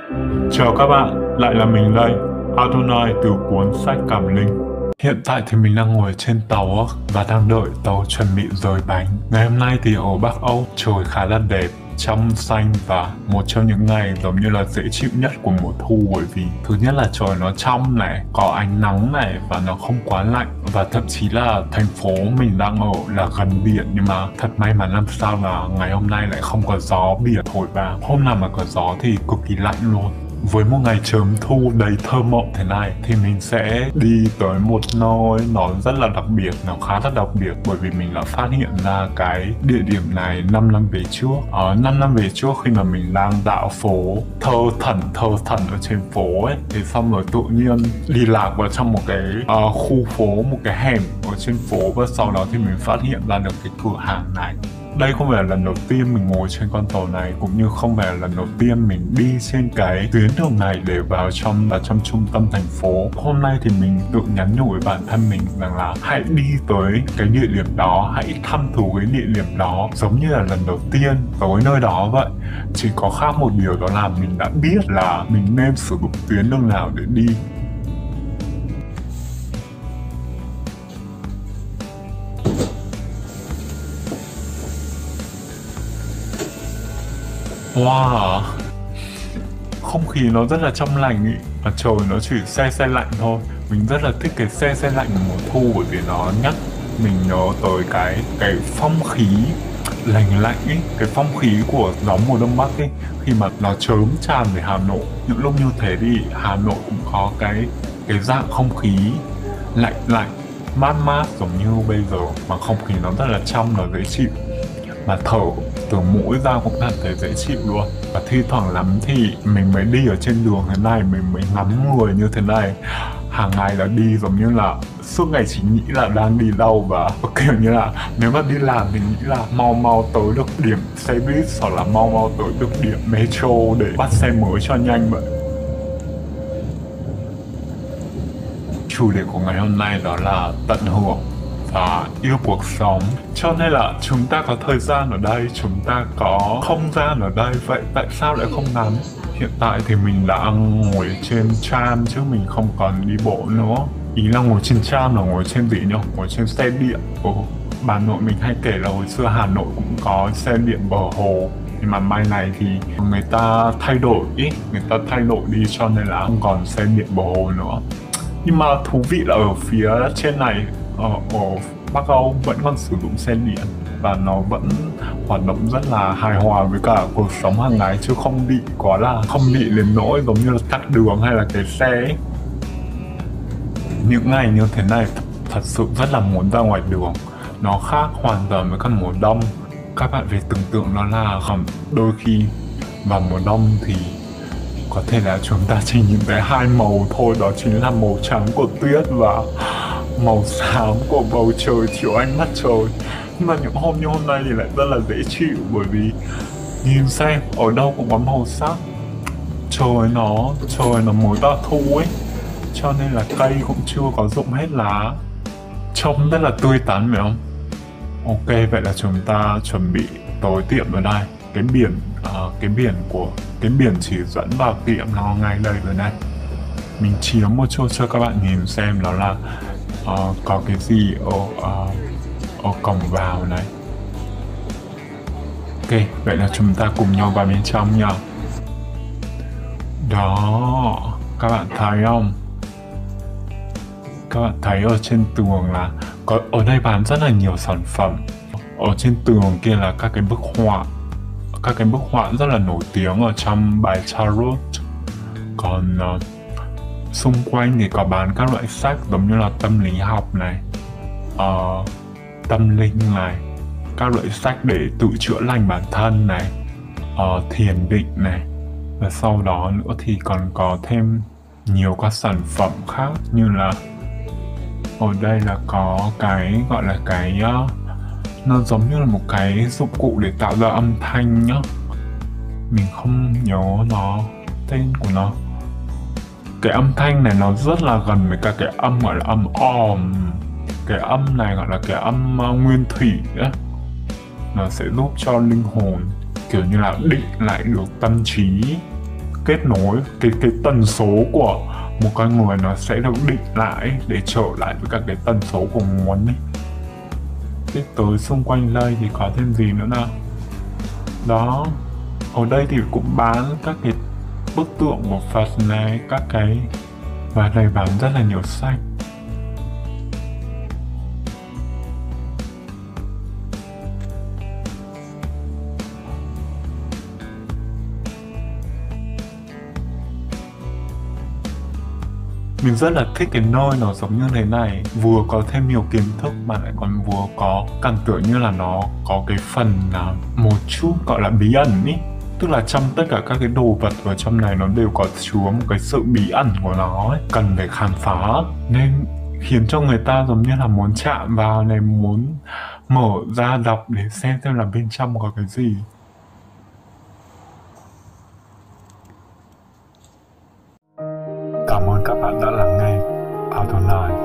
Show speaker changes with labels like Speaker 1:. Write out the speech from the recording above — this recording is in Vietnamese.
Speaker 1: Chào các bạn, lại là mình đây, Adonai từ cuốn sách Cảm Linh. Hiện tại thì mình đang ngồi trên tàu á, và đang đợi tàu chuẩn bị rời bánh. Ngày hôm nay thì ở Bắc Âu trời khá là đẹp, trong xanh và một trong những ngày giống như là dễ chịu nhất của mùa thu, bởi vì thứ nhất là trời nó trong này, có ánh nắng này và nó không quá lạnh, và thậm chí là thành phố mình đang ở là gần biển, nhưng mà thật may mắn làm sao là ngày hôm nay lại không có gió biển thổi vào. Hôm nào mà có gió thì cực kỳ lạnh luôn. Với một ngày chớm thu đầy thơ mộng thế này thì mình sẽ đi tới một nơi nó rất là đặc biệt, nó khá là đặc biệt bởi vì mình đã phát hiện ra cái địa điểm này 5 năm về trước. 5 năm về trước khi mà mình đang dạo phố thơ thẩn ở trên phố ấy, thì xong rồi tự nhiên đi lạc vào trong một cái khu phố, một cái hẻm ở trên phố, và sau đó thì mình phát hiện ra được cái cửa hàng này. Đây không phải là lần đầu tiên mình ngồi trên con tàu này, cũng như không phải là lần đầu tiên mình đi trên cái tuyến đường này để vào trong trung tâm thành phố. Hôm nay thì mình tự nhắn nhủ với bản thân mình rằng là hãy đi tới cái địa điểm đó, hãy thăm thú cái địa điểm đó giống như là lần đầu tiên tới nơi đó vậy. Chỉ có khác một điều đó là mình đã biết là mình nên sử dụng tuyến đường nào để đi. Wow, không khí nó rất là trong lành ý, và trời nó chỉ se lạnh thôi. Mình rất là thích cái se lạnh của mùa thu, bởi vì nó nhắc mình nhớ tới cái phong khí lành lạnh ý, cái phong khí của gió mùa đông bắc ấy, khi mà nó chớm tràn về Hà Nội. Những lúc như thế thì Hà Nội cũng có cái dạng không khí lạnh mát giống như bây giờ, mà không khí nó rất là trong, nó dễ chịu, mà thở từ mũi ra cũng cảm thấy dễ chịu luôn. Và thi thoảng lắm thì mình mới đi ở trên đường thế này, mình mới ngắm người như thế này. Hàng ngày là đi giống như là suốt ngày chỉ nghĩ là đang đi đâu, và kiểu như là nếu mà đi làm thì nghĩ là mau tới được điểm xe buýt, hoặc là mau tới được điểm metro để bắt xe mới cho nhanh vậy. Chủ đề của ngày hôm nay đó là tận hưởng và yêu cuộc sống. Cho nên là chúng ta có thời gian ở đây, chúng ta có không gian ở đây, vậy tại sao lại không ngắm? Hiện tại thì mình đang ngồi trên tram chứ mình không còn đi bộ nữa. Ý là ngồi trên tram là ngồi trên gì nhỉ? Ngồi trên xe điện. Bà nội mình hay kể là hồi xưa Hà Nội cũng có xe điện bờ hồ, nhưng mà mai này thì người ta thay đổi đi, cho nên là không còn xe điện bờ hồ nữa. Nhưng mà thú vị là ở phía trên này, ở Bắc Âu vẫn còn sử dụng xe điện, và nó vẫn hoạt động rất là hài hòa với cả cuộc sống hàng ngày, chứ không bị đến nỗi giống như là tắc đường hay là cái xe ấy. Những ngày như thế này thật sự rất là muốn ra ngoài đường. Nó khác hoàn toàn với cả mùa đông. Các bạn phải tưởng tượng nó là đôi khi vào mùa đông thì có thể là chúng ta chỉ nhìn thấy hai màu thôi, đó chính là màu trắng của tuyết và màu xám của bầu trời chiếu ánh mặt trời. Nhưng mà những hôm như hôm nay thì lại rất là dễ chịu, bởi vì nhìn xem ở đâu cũng có màu sắc. Trời nó mới vào thu ấy, cho nên là cây cũng chưa có rụng hết lá, trông rất là tươi tắn phải không? Ok, vậy là chúng ta chuẩn bị tới tiệm ở đây. Cái biển chỉ dẫn vào tiệm nó ngay đây rồi này. Mình chiếu một chút cho các bạn nhìn xem đó là có cái gì ở cổng vào này. Ok, vậy là chúng ta cùng nhau vào bên trong nha. Đó, các bạn thấy không? Các bạn thấy ở trên tường là ở đây bán rất là nhiều sản phẩm. Ở trên tường kia là các cái bức họa rất là nổi tiếng ở trong bài tarot. Còn xung quanh thì có bán các loại sách giống như là tâm lý học này, tâm linh này, các loại sách để tự chữa lành bản thân này, thiền định này, và sau đó nữa thì còn có thêm nhiều các sản phẩm khác, như là ở đây là có cái gọi là cái nó giống như là một cái dụng cụ để tạo ra âm thanh nhá. Mình không nhớ tên của nó. Cái âm thanh này nó rất là gần với cả cái âm gọi là âm om. Cái âm này gọi là cái âm nguyên thủy ấy. Nó sẽ giúp cho linh hồn kiểu như là định lại được tâm trí, kết nối, cái tần số của một con người nó sẽ được định lại để trở lại với các cái tần số của muốn ấy. Tiếp tới xung quanh đây thì có thêm gì nữa nào? Đó, ở đây thì cũng bán các cái bức tượng của Phật này, các cái, và đây bán rất là nhiều sách. Mình rất là thích cái nơi nó giống như thế này, vừa có thêm nhiều kiến thức mà lại còn vừa có cảm tưởng như là nó có cái phần một chút gọi là bí ẩn ý. Tức là trong tất cả các cái đồ vật ở trong này nó đều có chứa một cái sự bí ẩn của nó ấy, cần phải khám phá, nên khiến cho người ta giống như là muốn chạm vào này, muốn mở ra đọc để xem là bên trong có cái gì. Cảm ơn các bạn đã lắng nghe Auto Live.